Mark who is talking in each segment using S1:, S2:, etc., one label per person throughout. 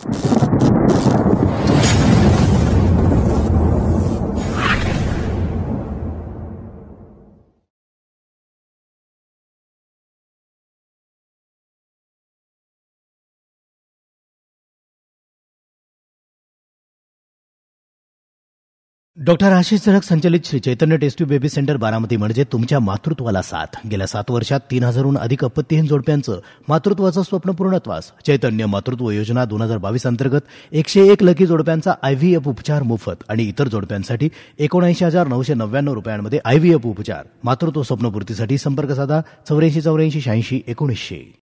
S1: Doctor Ashish Charak संचलित Shri Chaitanya test tube baby centre Baramati म्हणजे तुमच्या मातृत्वाला साथ. गेल्या 7 वर्षात 3000हून अधिक अपत्यहीन जोडप्यांचं मातृत्वाचं स्वप्न पूर्णत्वास. चैतन्य मातृत्व योजना 2022 अंतर्गत 101 लकी जोडप्यांचा IVF उपचार मोफत आणि इतर जोडप्यांसाठी 79,999 रुपयांमध्ये IVF उपचार. मातृत्व स्वप्नपूर्तीसाठी संपर्क साधा 848486 1900.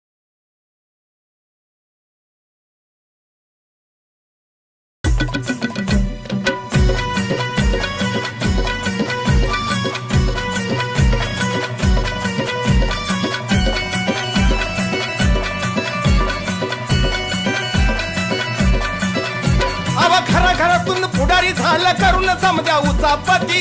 S2: घरातून पुढारी झालं करून समजा उचापती.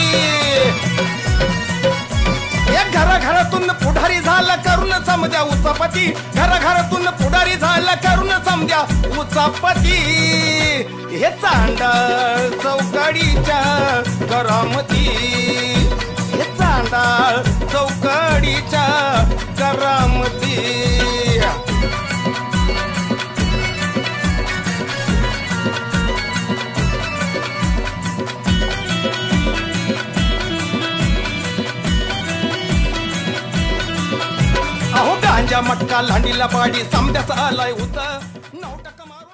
S2: घरातून पुढारी झालं करून समजा उचापती. घरातून पुढारी झालं करून समजा उचापती. हे चांडाळ चौकडीच्या करामती. हे चांडाळ चौकडीच्या करामती. गांजा मटका लांडीला पाडी समद्याचा आलाय होता 9% मारून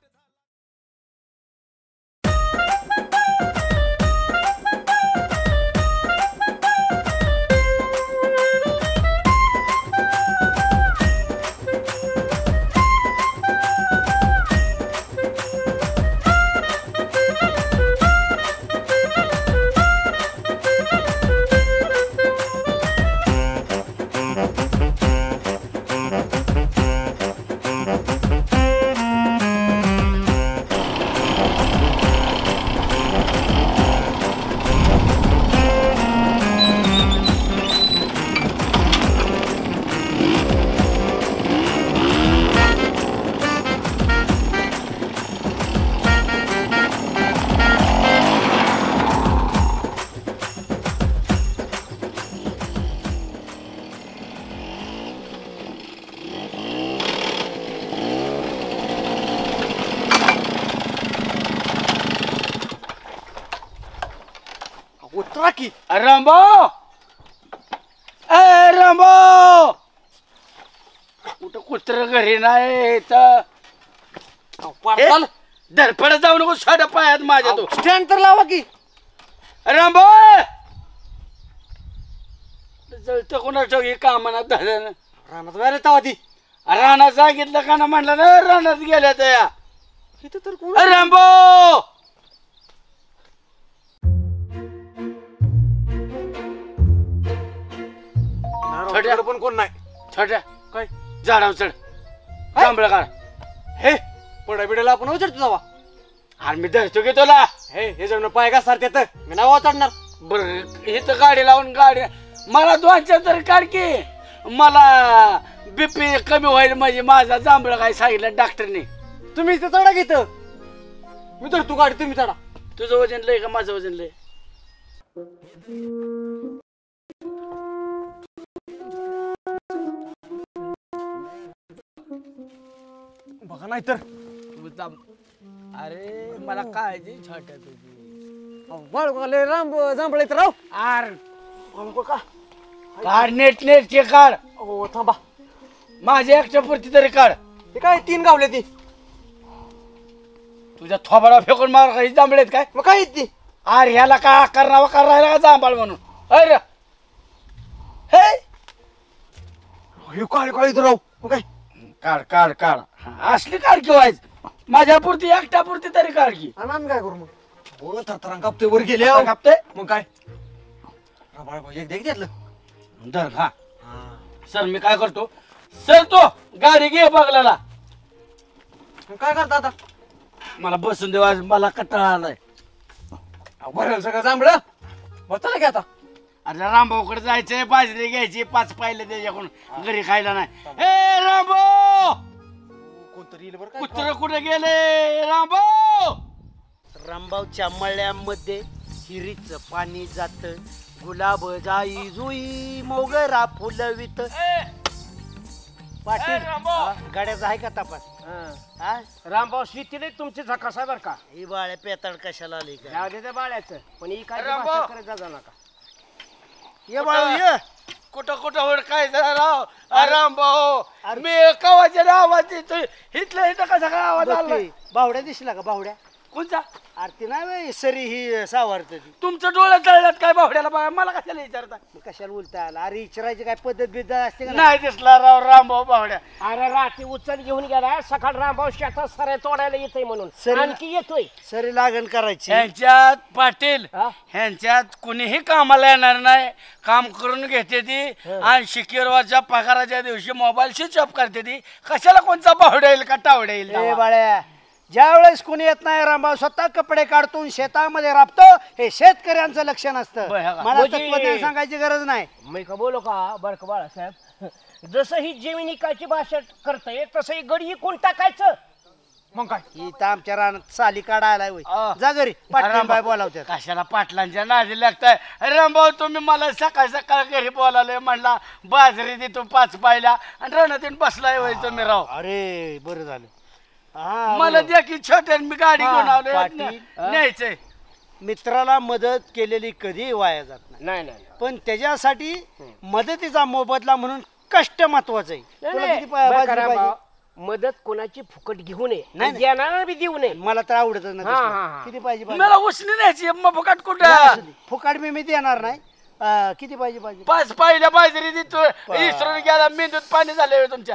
S3: की रामबो रामबो कुठं कुत्र घरी नाही तर धरपड जाऊ नको साड्या पायात माझ्या. तो स्टँड तर लावा की रामबो. जळत कोणाचं हे कामाना झालं रानात वेळ तवा ती रानात सांगितलं का ना म्हणलं ना रानात गेल्या त्या तर कोण रामबो. पण कोण नाही छोट्या काय झाडावर चढ जांभळं काढ. हे पडा बिडाला आपण उचडतो जावा. अरे मी धरतो की तुला. हे जण पाय का सारते तर मी नाव चढणार. बरं हे तर गाडी लावून गाडी मला 2-4 तरी काढ की. मला BP कमी होईल म्हणजे माझा जांभळं काय सांगितलं डॉक्टरने. तुम्ही इथे चढा घेत मी धरतो गाडी तुम्ही चढा. तुझं वजन लय का माझं वजन लय. बघा नाही तर अरे मला काळजी छोट्या तुझी राम जांभळे तर राव. अरे काढ नेट के काढ. हो थांबा माझ्या एकच्या पुरती तरी काढ. हे काय 3 गावले ती तुझ्या थोबाला फेकून मार काही जांभळेत काय मग काय ती. अरे ह्याला काय करणावा करायला का जांभळ म्हणून. अरे हे काळ काळी तर राव काय काढ काढ काढ. असली काढ की व्हायच माझ्या पुरती एकट्या पुरती तरी काढ की. आम्ही काय करू मग थरथरा कापते वर गेले कापते मग काय एक देख घेतलं धर. हा सर मी काय करतो सर तो गाडी घे बघला काय करता आता. मला बसून देवा मला कंटाळा आलाय. बरं सगळं जांभळं चला की आता. अरे रामभाऊकडे जायचंय बाजरी घ्यायची 5 पाहिले त्याच्याकडून घरी खायला नाही. ए रामभाऊ
S4: कुत्र येईल बरं
S3: कुत्र कुठे गेले रामभाऊ?
S5: रामभाऊच्या मळ्यामध्ये हिरीचं पाणी जात, गुलाब जाई जुई मोगरा फुलवित. पाटील गाड्याचा आहे का तपास?
S4: रामभाऊ शेतीला तुमची झकास आहे बरं का?
S5: ही बाळ्या पेताळ कशाला आली का?
S4: जाऊ दे त्या बाळ्याचं, पण ही काय
S3: रामभाऊ.
S4: भाषा करत जा नका.
S5: ये बाळू ये.
S3: कुठं कुठं वर काय झालं राव? रामभाऊ मी कवाच्या आवाज येतोय, इथलं इथं कसा काय आवाज आला?
S5: बघते, बावड्या दिसला का? बावड्या
S3: कोणचा?
S5: आरती नाही बाई, सरी ही सावरत.
S3: तुमचं डोळ्यात जळल्यात काय बावड्याला? बघा मला कशाला विचारता?
S5: कशाला बोलता आला? अरे विचारायची काय पद्धत बिद्धत असते का?
S3: नाही दिसला राव रामभाऊ बावड्या.
S4: अरे रात्री उचल घेऊन गेला, सकाळ रामभाऊ शेतात सऱ्या तोडायला येतोय म्हणून
S5: सरी-
S4: आणखी येतोय.
S5: सरी लागण करायची.
S3: ह्यांच्यात पाटील
S4: हा?
S3: ह्यांच्यात कुणीही कामाला येणार नाही, काम करून घेते ती आणि शिकेरवाच्या पगाराच्या दिवशी मोबाईल स्विच ऑफ करते ती. कशाला कोणचा बावड्या येईल का टावड्या येईल
S5: ए
S3: तेव्हा?
S5: बाळ्या, ज्या वेळेस कोणी येत नाही रामभाऊ स्वतः कपडे काढतो शेतामध्ये राबतो, हे शेतकऱ्यांचं लक्षण असतं.
S3: बरं, हा का?
S5: मला
S4: म्हणजे-
S5: तत्वज्ञान सांगायची गरज नाही.
S4: मी का बोलो का बरं का बाळासाहेब? जसं ही जमिनिकाची भाषा करतय तसं ही गडी कोण टाकायचं?
S3: मग काय
S5: ही तर आमच्या रानात साली काढायला होय.
S3: आ.
S5: जा घरी, पाटील बाय बोलावतात.
S3: कशाला पाटलांच्या नादी लागताय? रामभाऊ तुम्ही मला सकाळ सकाळ घरी बोलावलंय, म्हणला बाजरी देतो 5 पायला आणि रणातून बसलाय वय तुम्ही राव.
S5: अरे बरं झालं. हा,
S3: मला
S5: बरोबर.
S3: द्या की छोट्यान मी गाडी
S5: हा,
S3: घेऊन आलोय
S5: पाटील.
S3: न्यायचंय.
S5: मित्राला मदत केलेली कधी वाया जात नाही,
S4: नाही नाही
S5: पण त्याच्यासाठी मदतीचा मोबदला म्हणून कष्ट महत्वाचं आहे. तुला किती
S4: बरं
S5: बाजरी
S4: का
S5: पाहिजे?
S4: रामभाऊ, मदत कोणाची फुकट घेऊ नये
S5: नाही,
S4: आणि देणारा बी देऊ नये.
S5: मला तर आवडतच नाही
S4: हा,
S5: तसलं.
S4: हा, हा.
S5: किती पाहिजे
S3: मला उसने न्यायची मग फुकट
S5: नाही,
S3: कुठं?
S5: असू दे. फुकाट मी देणार नाही. किती पाहिजे?
S3: 5 पायला बाजरी देतो, इसरून गेला मेंदूत पाणी झाले तुमच्या.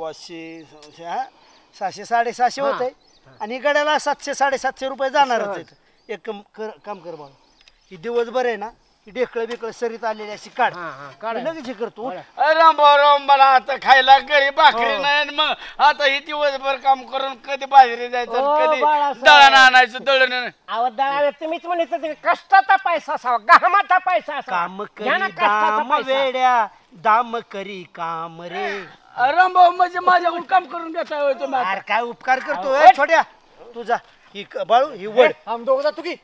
S5: 700 हा? 600 750 होत आहे आणि गड्याला 700 750 रुपये जाणारच आहेत. एक काम कर बाबा, ही दिवसभर आहे ना, ही ढेकळं बिकळं सरीत आलेली अशी काढ.
S4: हा, हा, काढा.
S5: मी लगेच हे करतो.
S3: रामभाऊ मला आता खायला घरी भाकरी नाही आणि मग आता ही दिवसभर काम करून कधी बाजरी जायचं
S4: ओ,
S3: आणि कधी
S4: बाळासाहेब.
S3: दळण आणायचं दळण.
S4: अहो दळावे तुम्हीच म्हणत होते, कष्टाचा पैसा असावा, घामाचा पैसा असावा.
S5: काम करी
S4: घ्या ना कष्टाचा
S5: दाम
S4: पैसा.
S5: वेड्या, दाम करी काम रे.
S3: रामभाऊ म्हणजे माझ्याकडून काम करून घेताय होय तुम्ही आता?
S5: अरे काय उपकार करतो
S4: अहो,
S5: ए, छोट्या तुझा ही बाळू ही वड.
S4: आम दोघं जातो की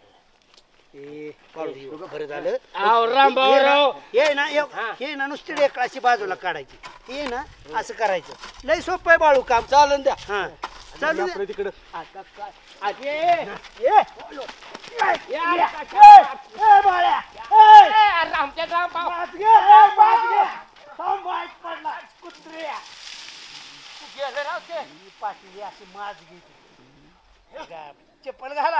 S5: ए, बाळू, ही बरं झालं.
S3: अहो, रामभाऊ
S5: ये ना,
S3: राव.
S5: ये ना ये ना नुसती ढेकळाची बाजूला काढायची. ये ना असं करायचं. लय सोपं आहे बाळू काम.
S3: चालन द्या.
S5: हा चालू दे.
S4: तिकडं आमच्या रामभाऊ
S3: गेलं राव ते.
S5: ही पाटली अशी माज घेते. चप्पल घाला.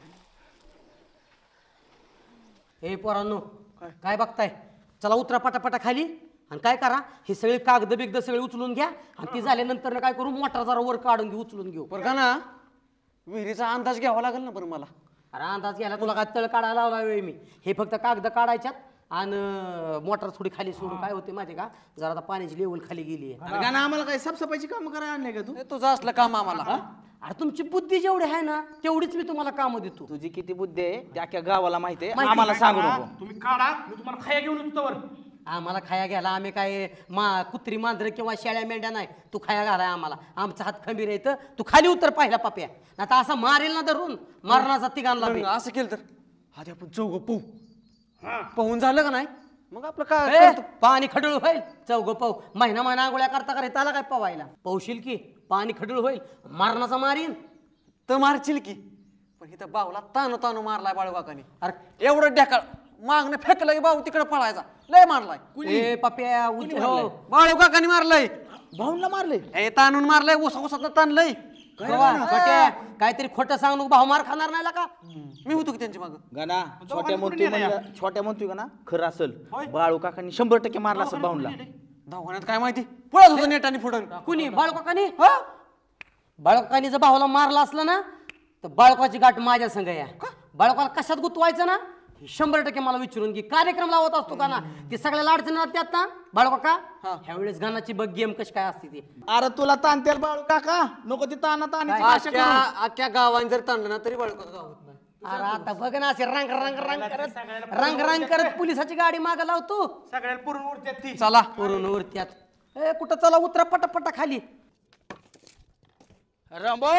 S6: हे पोरांनो, काय बघताय? चला उतरा पटापटा खाली आणि काय करा, हे सगळे कागद बिगद सगळे उचलून घ्या आणि ती झाल्यानंतर ना काय करू, मोटर जरा वर काढून घेऊ, उचलून घेऊ.
S7: बरं का ना, विहिरीचा अंदाज घ्यावा लागेल ना बरं मला.
S6: अरे अंदाज घ्यायला तुला काय तळ काढायला लावलाय मी? हे फक्त कागद काढायच्यात आणि मोटर थोडी खाली सोडून काय होते माहिती का, जरा आता पाण्याची लेवल खाली गेली आहे.
S7: बरं का ना, आम्हाला काय साफसफाईची कामं करायला आणले का तू? तुझं असलं काम आम्हाला.
S6: अरे तुमची बुद्धी जेवढी आहे ना तेवढीच मी तुम्हाला कामं देतो.
S7: तुझी किती बुद्धी आहे त्या अख्ख्या गावाला माहिती आहे,
S6: माहिती
S7: आम्हाला
S6: आहे.
S7: सांगू नको.
S3: तुम्ही काढा, मी तुम्हाला खाया घेऊन येतो वर.
S6: आम्हाला खाया घ्यायला आम्ही काय कुत्री मांजर किंवा शेळ्या मेंढ्या नाही, तू खाया घालाय आम्हाला. आमचा हात खंबीर आहे, तू खाली उतर पाहिला पाप्या, नाही तर असा मारेल ना धरून मरणाचा तिघांना बी.
S7: असं केलं तर आधी आपण चौघ पाहू. पाहून झालं का नाही मग आपलं काय
S6: ए,
S7: करतो?
S6: पाणी खडूळ होईल, चौघ पाऊ. महिना आंघोळ्या करता का रे, त्याला काय पवायला पावशील की पाणी खडूळ होईल, मारणाचा मारीन.
S7: तर मारशील की, पण इथं बावला तानो तानो मारलाय बाळू काकाने.
S6: अरे
S7: एवढं ढेकळ मागणं फेकलं की बाबू तिकडे पळायचा, लय मारलाय.
S6: ए पप्या हो.
S7: बाळू काकाने मारलंय,
S6: भाऊला मारले
S7: हे ताणून मारलंय, उसा उसात ताणलंय.
S6: काहीतरी खोटं सांग नको, भाऊ मार खाणार नाही का?
S7: मी होतो की त्यांच्या मागं.
S8: गाना छोट्या म्हणतोय का ना, खरं असेल बाळू काकांनी 100% मारला असेल भाऊनला.
S7: दवाखान्यात काय माहिती पळत होतं नेटाने फुडून.
S6: कुणी बाळकाकानी? बाळकाकानी जर भावाला मारला असला ना तर बाळकाची गाठ माझ्या संग या. बाळकाला कशात गुतवायचं ना 100% मला विचारून घे. कार्यक्रम लावत असतो का ना, ते सगळ्या अडचणी त्यात ना बाळकाका. ह्यावेळेस गाण्याची बघ गेम कशी काय असते ती.
S8: अरे तुला ताणतेल बाळू काका, नको ती ताना ताणी
S7: अख्ख्या गावाने जर ताणलं ना तरी बाळू काका होत नाही.
S6: अरे आता बघ ना, असे रंग रंग रंग करत पोलिसाची गाडी माग लावतो.
S3: सगळ्याला पुरून उरत्यात ती.
S7: चला
S6: पुरून उरत्यात. ए कुठं चला, उतरा पटापटा खाली.
S3: रामबो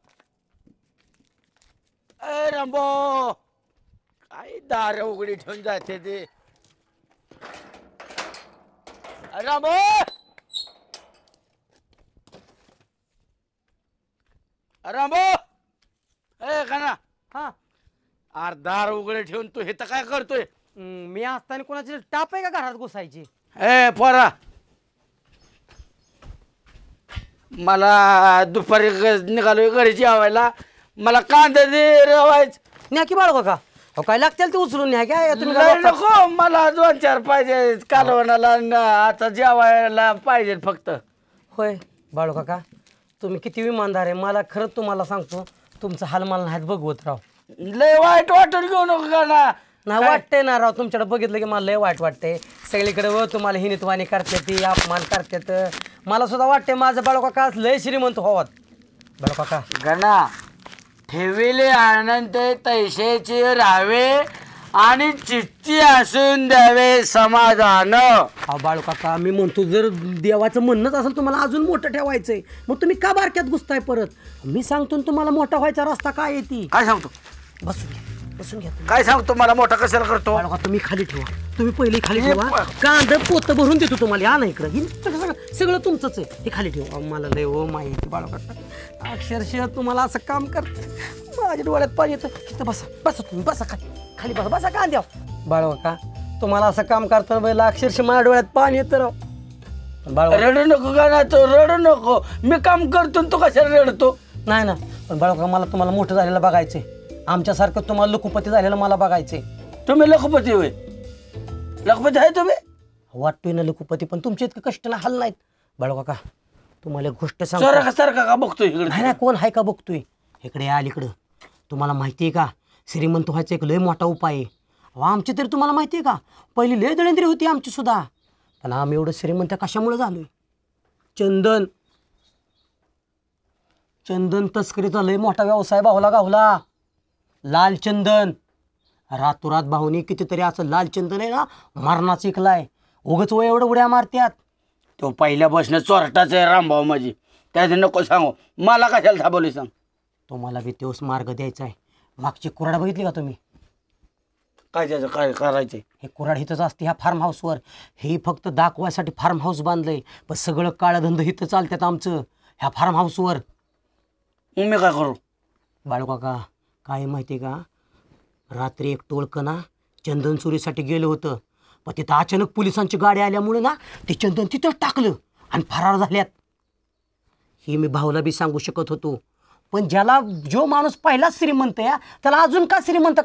S3: ए रामबो काय दार उघडी ठेवून जाते ते रामबो रामबो ए काना
S6: हा
S3: अरे दार उघडे ठेवून तू हे तर काय करतोय
S6: मी असताना कोणाची टाप आहे का घरात घुसायची
S3: ए पोरा मला दुपारी निघालोय घरी जेवायला मला कांदा दे रवायच
S6: न्या की बाळू काका अहो काय लागतील ते उचलून न्या काय तुम्ही काय
S3: लय
S6: बघता?
S3: नको मला 2-4 पाहिजे कालवणाला आता जेवायला पाहिजे फक्त
S6: होय बाळू काका तुम्ही किती इमानदार आहे मला खरंच तुम्हाला सांगतो तुमचं हाल मला नाहीत बघवत राव
S3: लय वाईट वाटून घेऊ नको का ना
S6: नाही वाटतंय ना राव तुमच्याकडे बघितलं की मला लय वाईट वाटतंय सगळीकडे व तुम्हाला हिनितवाणी करतात ती अपमान करतात मला सुद्धा वाटतंय माझं बाळू काका लय श्रीमंत व्हावत बाळू काका
S3: गणा ठेविले आनंद तैसेचे राहावे आणि चित्ती असून द्यावे समाधान
S6: हा बाळू काका मी म्हणतो जर देवाचं म्हणणंच असेल तुम्हाला अजून मोठं ठेवायचंय मग तुम्ही का बारक्यात घुसताय परत मी सांगतो ना तुम्हाला मोठा व्हायचा रस्ता काय येते
S3: काय सांगतो
S6: बसून घ्या
S3: काय सांगतो मला मोठा कशाला करतो
S6: बाळू काका तुम्ही खाली ठेवा तुम्ही पहिले खाली ठेवा कांदा पोत भरून देतो तुम्हाला या ना इकडं हे सगळं तुमचंच आहे हे खाली ठेवा मला लय हो माहिती बाळू काका अक्षरशः तुम्हाला असं काम करते माझ्या डोळ्यात पाणी येतं इथं बसा तुम्ही बसा खाली बसा कांद्या बाळू काका तुम्हाला असं काम करताना बैला अक्षरशः माझ्या डोळ्यात पाणी येतं राव बाळू
S3: रडू नको का तो रडू नको मी काम करतो तू कशाला रडतो
S6: नाही ना पण बाळू काका मला तुम्हाला मोठं झालेलं बघायचंय आमच्यासारखं तुम्हाला लखुपती झालेलं मला बघायचंय
S3: तुम्ही लखपती होय लखपती आहे तुम्ही
S6: वाटतोय ना लखुपती पण तुमचे इतकं कष्ट ना हाल नाहीत बाळू काका तुम्हाला एक गोष्ट
S3: सारखा सारखा का बघतोय इकडे
S6: नाही ना कोण आहे का बघतोय इकडे या अलीकडं तुम्हाला माहिती आहे का श्रीमंत व्हायचा एक लय मोठा उपाय आहे अहो आमची तरी तुम्हाला माहिती आहे का पहिली लय दळेंद्री होती आमची सुद्धा पण आम्ही एवढं श्रीमंत कशामुळे झालोय चंदन तस्करीचा लय मोठा व्यवसाय भावला गावला लाल चंदन रातोरात भाऊनी कितीतरी असं लाल चंदन आहे ना मरणाच इकलाय उगच वय एवढं उड्या मारत्यात
S3: तो पहिल्या बसणं चोरटाच आहे रामभाऊ माझी त्याचे नको सांगू मला कशाला थांबवली सांग
S6: तुम्हाला बी तोच मार्ग द्यायचा आहे मागची कुऱ्हाड बघितली का तुम्ही
S3: काय त्याचं काय करायचंय
S6: हे कुऱ्हाड हिथंच असते ह्या फार्म हाऊसवर हे फक्त दाखवायसाठी फार्म हाऊस बांधलंय पण सगळं काळधंद हिथं चालतात आमचं ह्या फार्म हाऊसवर
S3: मी काय करू
S6: बाळू काका काय माहिती आहे का रात्री एक टोळकं ना चंदन चोरीसाठी गेलं होतं पण तिथं अचानक पोलिसांची गाडी आल्यामुळे ना ते चंदन तिथंच टाकलं आणि फरार झाल्यात हे मी भाऊला बी सांगू शकत होतो पण ज्याला जो माणूस पहिलाच श्रीमंत आहे त्याला अजून का श्रीमंत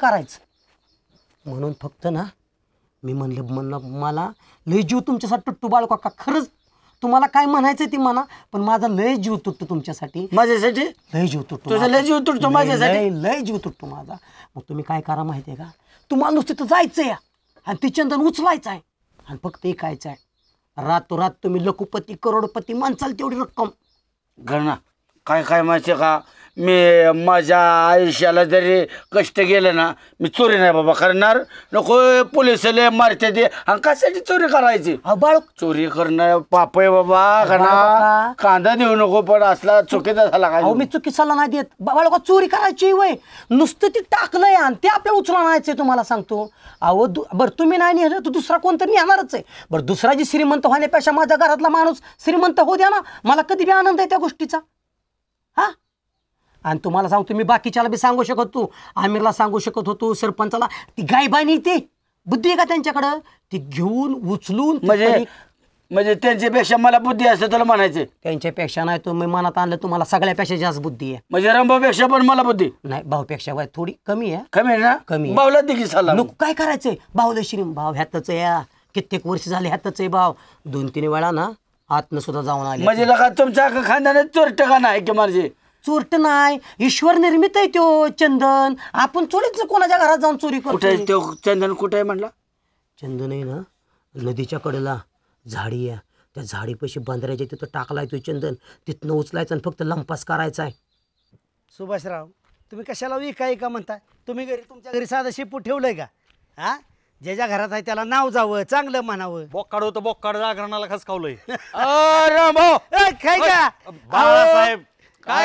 S6: करायचं म्हणून फक्त ना मी म्हणलं मला लय जीव तुमच्यासाठी तुटतो बाळू काका खरंच तुम्हाला काय म्हणायचं ती म्हणा पण माझा लय जीव तुटतो तुमच्यासाठी
S3: माझ्यासाठी
S6: लय जीव तुटतो
S3: तुझा लय जीव तुटतो माझ्यासाठी
S6: लय जीव तुटतो माझा मग तुम्ही काय करा माहिती आहे का तुम्हाला नुसतं तिथं जायचं आहे आणि ते चंदन उचलायचं आहे आणि फक्त ऐकायचं आहे रातोरात तुम्ही लखुपती करोडपती माणसाल तेवढी रक्कम
S3: घरना काय काय माहिती का मी माझ्या आयुष्याला जरी कष्ट गेलं ना मी चोरी नाही बाबा करणार नको पोलिस मारते ते आणि कशाची चोरी करायची
S6: बाळू
S3: चोरी करणं पाप आहे बाबा घरना कांदा देऊ नको पण असला चुकीचा झाला काय
S6: मी चुकीचाला नाही देत बाळू का चोरी करायची वय नुसतं ती टाकलंय आणि ते आपल्याला उचलून आणायचंय तुम्हाला सांगतो अहो बरं तुम्ही नाही नेलं तर दुसरा कोणतरी नेणारच आहे बरं दुसरा जी श्रीमंत होण्यापेक्षा माझ्या घरातला माणूस श्रीमंत होऊ द्या ना मला कधी बी आनंद आहे त्या गोष्टीचा हा आणि तुम्हाला सांगतो मी बाकीच्याला बी सांगू शकत होतो आमिरला सांगू शकत होतो सरपंचाला ती गायबानी ते बुद्धी आहे का त्यांच्याकडं ती घेऊन उचलून
S3: म्हणजे त्यांच्यापेक्षा मला बुद्धी असते तुला म्हणायचं
S6: त्यांच्यापेक्षा नाही तुम्ही मनात आणलं तुम्हाला सगळ्यापेक्षा जास्त बुद्धी आहे
S3: म्हणजे रामभाऊपेक्षा पण मला बुद्धी
S6: नाही भाऊपेक्षा वय थोडी कमी आहे
S3: कमी आहे ना
S6: कमी आहे.
S3: भाऊला दिगी साला
S6: नको काय करायचंय भाऊला श्रीम भाव ह्यातच या कित्येक वर्ष झाले ह्यातच आहे भाव 2-3 वेळा ना आतनं सुद्धा जाऊन आले
S3: म्हणजे लगा तुमच्या खानदानात चोरट का नाही की माझे
S6: चोरट नाही ईश्वर निर्मित आहे तो चंदन आपण चोरीच कोणाच्या घरात जाऊन चोरी
S3: कुठे
S6: करतो
S3: तो चंदन कुठे आहे म्हणला
S6: चंदन आहे ना नदीच्या कडेला झाडी आहे त्या झाडीपाशी बांधरायच्या तिथं टाकलाय तो चंदन तिथनं उचलायचं आणि फक्त लंपास करायचा आहे
S5: सुभाषराव तुम्ही कशाला विकाय का म्हणताय तुम्ही घरी तुमच्या घरी साधं शिपूट ठेवलंय का हा ज्याच्या घरात आहे त्याला नाव जावं चांगलं म्हणावं
S7: बोक्काड होतं बोक्काड जागरणाला खसकावलंय
S5: काय का
S7: बाळासाहेब काय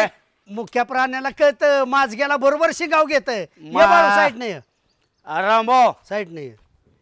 S5: मुख्या प्राण्याला कळतं माझग्याला बरोबर शिगाव घेत साईड नाही
S3: रामभाऊ
S5: साईड नाही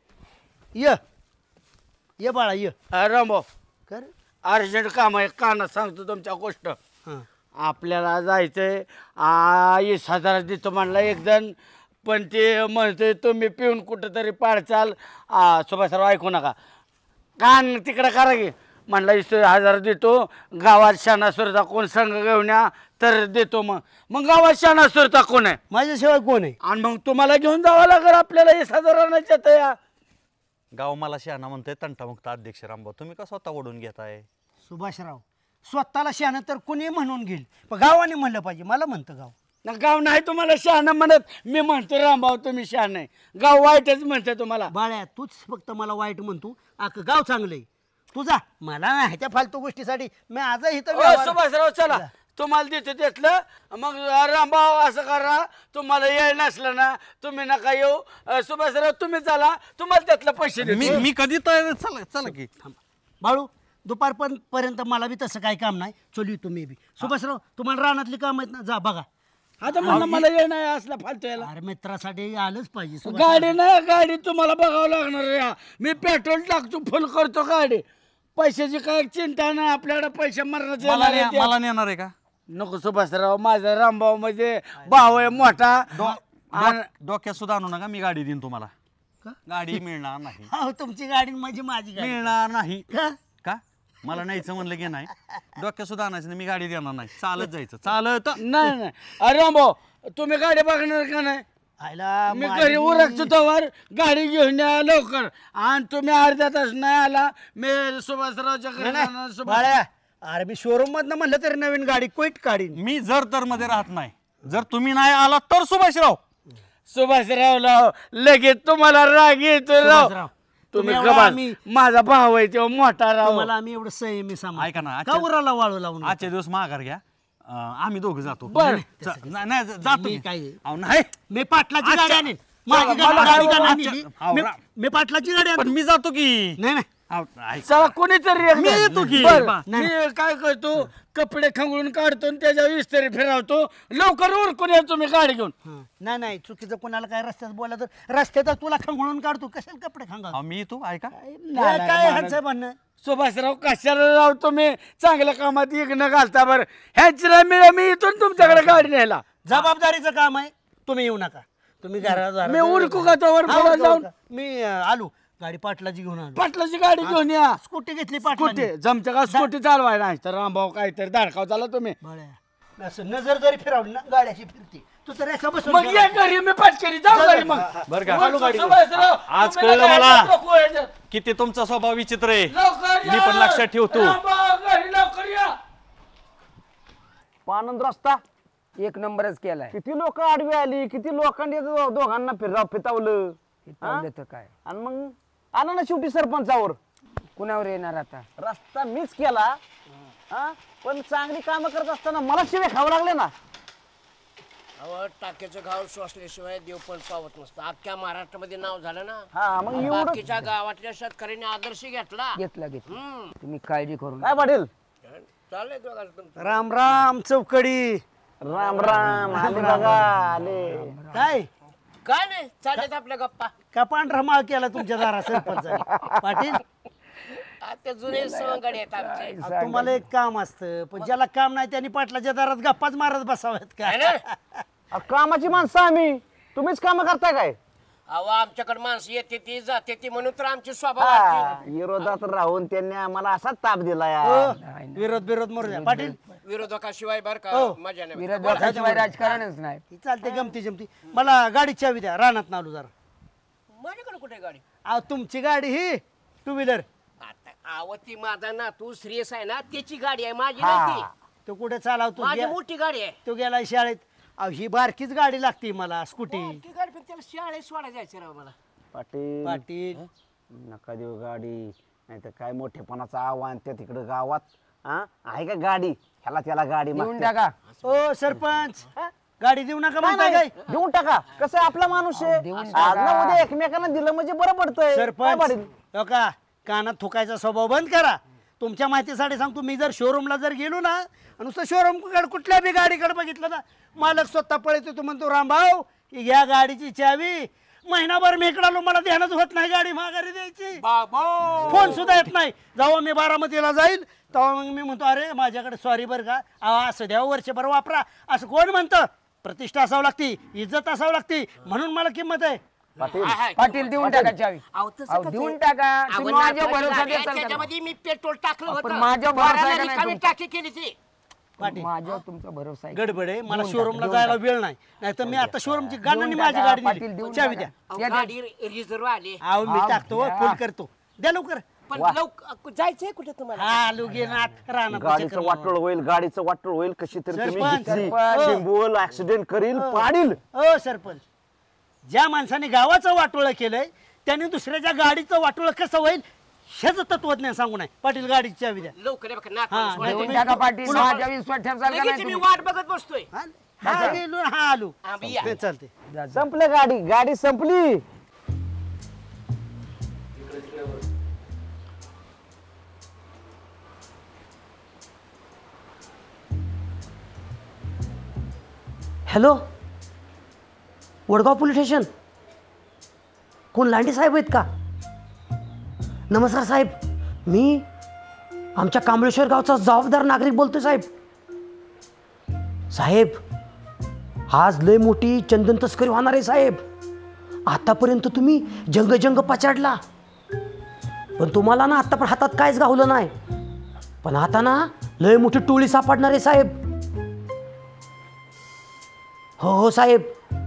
S5: ये बाळा ये
S3: रामभाऊ
S5: कर
S3: अर्जंट काम आहे कानात सांगतो तुमच्या गोष्ट
S5: हां
S3: आपल्याला जायचंय 20,000 देतो म्हणला एक जण पण ते म्हणतोय तुम्ही पिऊन कुठं तरी पाडचाल सुभाषराव ऐकू नका कान तिकडं करा की म्हणला 20,000 देतो गावात शानासुरता कोण संघ घेऊन या तर देतो मग गावात शानासुरता कोण आहे
S5: माझ्याशिवाय कोण आहे
S3: आणि मग तुम्हाला घेऊन जावं लागेल आपल्याला 20,000 आणायच्यात या
S9: गाव मला शहाणा म्हणतोय तंटामुक्त अध्यक्ष रामभाऊ तुम्ही का स्वतः ओढून घेताय
S5: सुभाषराव स्वतःला शहाणं तर कुणी म्हणून घेईल पण गावाने म्हणलं पाहिजे मला म्हणतं गाव
S3: ना गाव नाही तुम्हाला शहाणं म्हणत मी म्हणतो रामभाऊ तुम्ही शहाणं आहे गाव वाईटच म्हणते तुम्हाला
S5: बाळ्या तूच फक्त मला वाईट म्हणतो गाव चांगलंय तुझा मला नाही त्या फालतू गोष्टीसाठी मी आजही
S3: सुभाषराव चला तुम्हाला देतो घेतलं मग रामभाऊ असं करा तुम्हाला यायला नसलं ना तुम्ही नका येऊ सुभाषराव तुम्ही चला तुम्हाला त्यातलं पैसे देतो
S9: मी कधी तर चला चला की
S5: बाळू दुपारपर्यंत मला बी तसं काही काम नाही चलू तुम्ही बी सुभाषराव तुम्हाला रानातली काम आहेत ना जा बघा
S3: आता म्हणलं मला ये नाही असला फालतू यायला
S5: अरे मित्रासाठी आलंच पाहिजे
S3: गाडी नाही गाडी तुम्हाला बघावं लागणार या मी पेट्रोल टाकतो फुल करतो गाडी पैशाची काय चिंता नाही आपल्याकडे पैसे मरणाचे
S9: मला नेणार आहे का
S3: नको सुभाषराव माझा रामभाऊ म्हणजे भाऊ आहे मोठा
S9: डोक्यात सुद्धा आणू नका मी गाडी देईन तुम्हाला गाडी मिळणार नाही
S5: हो तुमची गाडी म्हणजे माझी गाडी
S9: मिळणार नाही
S5: का?
S9: का मला नाहीचं म्हणलं की नाही डोक्यात सुद्धा आणायचं नाही मी गाडी देणार नाही चालत जायचं चालत
S3: नाही अरे रामभाऊ तुम्ही गाडी बघणार का नाही
S5: आयला
S3: मी घरी उरकतो तोवर गाडी घेऊन या लवकर आणि तुम्ही अर्ध्या तास नाही आला मी सुभाषरावच्या घरी जाणार.
S5: बाळ्या अरे मी शोरूम मधनं म्हणलं तरी नवीन गाडी क्विट काढीन
S9: मी जर तर मध्ये राहत नाही जर तुम्ही नाही आला तर
S3: सुभाषरावला लगेच तुम्हाला राग येतो राव तुम्ही माझा भाऊ आहे तेव्हा मोठा राव
S5: मला आम्ही एवढं संयमी सामान
S9: ऐका ना
S5: का उराला वाळू लावून
S9: आजच्या दिवस माघार घ्या आम्ही दोघं जातो
S3: बरं.
S9: नाही जातो
S5: मी
S9: मी.
S5: काय
S9: अहो, नाही
S5: मी पाटलाची गाडी आणीन माझी
S3: मला
S5: गाडी का
S3: मला
S5: नाही नेली? मी पाटलाची गाडी
S9: पण
S5: आणतो
S9: मी जातो की
S5: नाही नाही
S9: अहो, ऐक.
S3: चला कोणीतरी
S9: मी येतो की.
S3: मी काय करतो कपडे खंगळून काढतो आणि त्याच्यावर इस्त्री फिरवतो लवकर उरकून येतो मी गाडी घेऊन
S5: नाही नाही चुकीचं कोणाला काय रस्त्यात बोला तर रस्त्यात तुला खंगळून काढतो कशाला कपडे खंगा
S9: अहो, मी येतो ऐका
S5: काय ह्यांचं म्हणणं
S3: सुभाषराव कशाला राव तुम्ही चांगल्या कामात इग्न घालता बरं ह्याची मी येतो ना तुमच्याकडे गाडी न्यायला
S5: जबाबदारीचं काम आहे तुम्ही येऊ नका तुम्ही घरात
S3: मी उरकू का तोवर पुढं जाऊन
S5: मी आलो गाडी पाटलाची घेऊन आलो
S3: पाटलाची गाडी घेऊन या
S5: स्कूटी घेतली
S3: स्कूटी
S5: पाटलाची
S3: जमच्या का स्कूटी चालवाय नाही तर रामभाऊ काहीतरी धाडकाव चाला तुम्ही
S5: बाळ्या असं नजर जरी फिरवली ना गाड्याशी फिरते तू तर असं बसून
S3: मग ये घरी मी पटकरी जाऊ घरी मग
S9: बरं का
S3: चालू गाडी सुभाषराव,
S9: आज
S3: तुम्ही
S9: कळलं
S3: नका
S9: मला.
S3: यायला नको यायचं.
S9: किती तुमचा स्वभाव विचित्र आहे
S3: लवकर या.
S9: मी पण लक्षात ठेवतो
S3: रामभाऊ, घरी लवकर या
S4: पानंद रस्ता एक नंबरच केलाय
S8: किती लोक आडवी आली किती लोकांनी दोघांना फितावलं
S4: तर काय
S8: आणि मग आला ना शेवटी सरपंचावर
S4: कुणावर येणार आता
S8: रस्ता मीच केला पण चांगली कामं करत असताना मला शिवे खावं लागले ना
S4: टाक्याचं गाव सोसल्याशिवाय देव पण पावत नसतं अख्ख्या महाराष्ट्रामध्ये नाव झालं ना
S8: हा मग एवढं
S4: बाकीच्या गावातल्या शेतकऱ्यांनी आदर्श घेतला तुम्ही काळजी करून
S8: काय पाटील
S4: चाललंय दोघांचं तुमचं.
S5: राम राम चौकडी
S8: राम राम आले बघा आले
S5: काय
S4: काय नाही चाललेत आपल्या गप्पा
S5: का पांढरा माळ केला तुमच्या दारा सरपंच पाटील
S4: आता जुने सवंगडी आहेत आमचे
S5: अहो, तुम्हाला एक काम असतं पण ज्याला काम नाही त्यांनी पाटलाच्या दारात गप्पाच मारत बसाव्यात का
S4: है ना?
S8: कामाची माणसं आम्ही तुम्हीच काम करताय काय
S4: अहो आमच्याकडे माणसं येते ती जाते ती म्हणून तर आमचे स्वभाव आहेत.
S8: विरोधात राहून त्यांनी आम्हाला असाच ताप दिला
S5: हो, विरोध मरू द्या पाटील
S4: विरोधकाशिवाय बर का
S5: हो.
S4: मजा नाही
S6: विरोधकाशिवाय राजकारणच नाही
S5: ही चालते गमती जमती मला गाडी चावी द्या रानात नालू जरा
S4: माझ्याकडे कुठे गाडी
S5: अहो तुमची गाडी ही टू व्हीलर
S4: आता आवती माझा ना तू श्रेयस आहे ना त्याची गाडी आहे माझी नाही ती.
S5: तो कुठे चालवतो
S4: माझी मोठी गाडी आहे
S5: तो गेला शाळेत अहो ही बारकीच गाडी लागते मला स्कूटी
S4: ती गाडी पण त्याला शाळेत सोडा जायचं राव मला
S8: पाटील
S5: पाटील
S8: नका देऊ गाडी नाही तर काय मोठेपणाचं आव्हान त्या तिकडे गावात आहे का गाडी ह्याला त्याला गाडी
S6: देऊन
S8: मागते.
S6: टाका
S5: ओ सरपंच गाडी देऊ नका
S8: काय
S5: म्हणताय
S8: नाही,
S5: काय
S8: देऊन टाका कसं आहे, आपला माणूस आहे
S6: देऊन
S8: आज ना उद्या एकमेकांना दिलं म्हणजे बरं पडतंय काय
S5: सरपंच
S8: पाटील?
S5: हो का कानात थुकायचा स्वभाव बंद करा तुमच्या माहितीसाठी सांगतो, मी जर शोरूमला जर गेलो ना, नुसतं शोरूमकडे कुठल्या बी गाडीकडे बघितलं ना, मालक स्वतः पळत येतो, म्हणतो रामभाऊ या गाडीची चावी. महिनाभर मी इकडे आलो, मला ध्यानच होत नाही गाडी माघारी द्यायची, फोन सुद्धा येत नाही. जेव्हा मी बारामतीला जाईल तेव्हा मग मी म्हणतो अरे माझ्याकडे सॉरी बरं का, असं द्या वर्षभर वापरा. असं कोण म्हणतं? प्रतिष्ठा असावं लागती, इज्जत असावं लागती, म्हणून मला किंमत आहे.
S10: पाटील देऊन टाका चावी, देऊन टाका. माझ्या भरोसा
S4: त्याच्यामध्ये मी पेट्रोल टाकलं होतं,
S10: माझ्या भरोसा
S4: रिकामी टाकी केली ती.
S5: पाटील
S10: माझ्यावर तुमचा भरोसा आहे.
S5: गडबड आहे, मला शोरूमला जायला वेळ नाही, नाहीतर मी आता शोरूमची गाडी माझी गाडी दिली. चावी द्या.
S4: गाडी रिझर्व आली.
S5: अहो मी टाकतो, फोन करतो, द्या लवकर.
S4: पण जायचंय कुठे तुम्हाला?
S5: हा लुगेनाथ राणा
S8: गाडीचं वाटोळ होईल, गाडीचं वाटोळ होईल. कशी तरी तुम्ही
S5: सरपंच.
S8: घेतली, चिंबवल, ऍक्सिडेंट करील, पाडील.
S5: ओ सरपंच, ज्या माणसाने गावाचं वाटोळं केलंय त्याने दुसऱ्याच्या गाडीचं वाटोळं कसं होईल हेच तत्वज्ञान सांगू नये. पाटील गाडीची चावी द्या.
S4: लवकर बघ ना.
S10: देऊन टाका पाटील, माझ्या विश्वास ठेवसाल का नाही
S4: मी
S10: तुम्ही?
S4: वाट बघत बसतोय.
S5: हा गेलो, हा आलो.
S4: आम्ही या.
S5: चालते.
S8: संपले गाडी, गाडी संपली.
S6: Hello, Vadgaon police station. कोण लांडे साहेब आहेत का? नमस्कार साहेब, मी आमच्या कांबळेश्वर गावचा जबाबदार नागरिक बोलतोय साहेब. साहेब आज लय मोठी चंदन तस्करी होणार आहे साहेब. आतापर्यंत तुम्ही जंग पछाडला, पण तुम्हाला ना आता पण हातात काहीच गावलं नाही. पण आता ना लय मोठी टोळी सापडणार आहे साहेब. हो साहेब,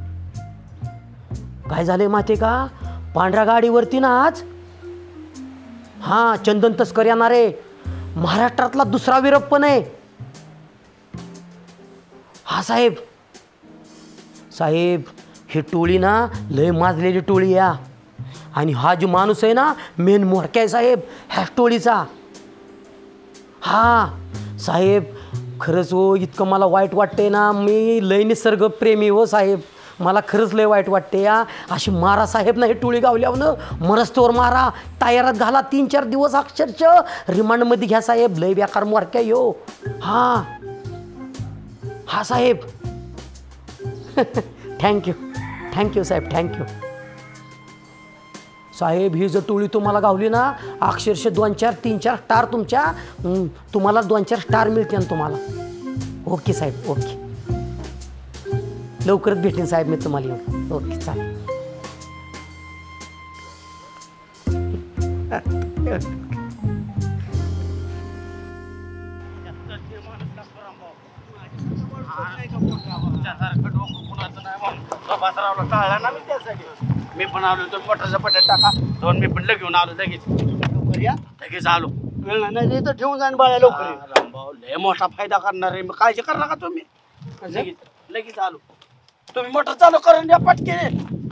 S6: काय झालंय माहिती का, पांढऱ्या गाडीवरती ना आज चंदन तस्कर येणार आहे. महाराष्ट्रातला दुसरा वीरप्पन आहे हा साहेब. साहेब ही टोळी ना लय माजलेली टोळी या, आणि हा जो माणूस आहे ना मेन मोडका आहे साहेब ह्या टोळीचा. साहेब खरंच हो, इतकं मला वाईट वाटते ना, मी लय निसर्ग प्रेमी हो साहेब, मला खरंच लय वाईट वाटते या. अशी मारा साहेब ना, हे टोळी गावल्यावर मरस्तोवर मारा, टायरात घाला, 3-4 दिवस अक्षरशः रिमांडमध्ये घ्या साहेब, लय बेकार मोरक्या यो. हा साहेब. थँक्यू साहेब, थँक्यू साहेब. ही जर टोळी तुम्हाला गावली ना, अक्षरशः 2-4, 3-4 स्टार तुम्हाला 2-4 स्टार मिळतील तुम्हाला. ओके साहेब, ओके. लवकरच भेटेन साहेब मी तुम्हाला येऊन. ओके चालेल.
S3: मी पण आलो तर मोटरचा पट्ट्या टाका, 2 मी पण घेऊन आलो लगेच आलो. वेळ नाही तर ठेवून जाईन बाळा लवकर. रामभाऊ लय मोठा फायदा करणार आहे, मग काळजी करा का तुम्ही. लगेच आलो. तुम्ही मोटर चालू करून द्या पटके.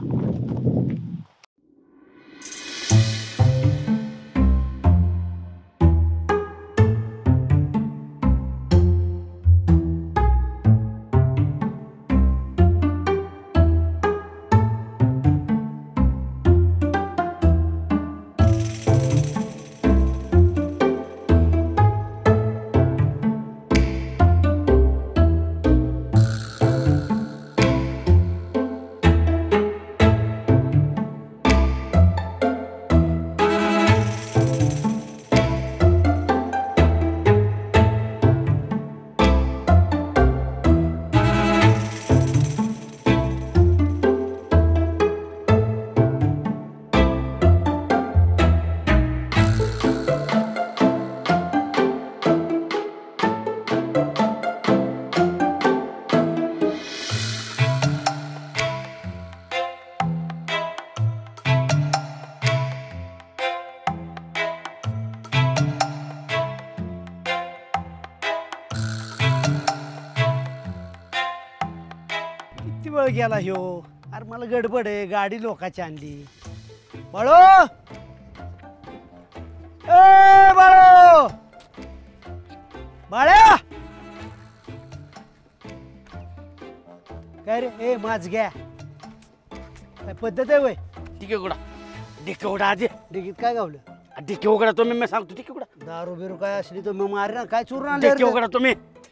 S3: वेळ गेला ह्यो. अरे मला गडबड आहे, गाडी लोकाची आणली. बाळो, ए बाळो, बाळ्या काय रे? ए माझ घ्या, काय पद्धत आहे वय? ठीक आहे उघडा, डिक्की उघडा आधी.
S5: डिगीत काय गावलं?
S3: डिक्की उघडा तुम्ही, मी सांगतो डिक्की उघडा.
S5: दारू बिरू काय असली तर मग मारे ना काय चोरून आणले
S3: देखील करा तुम्ही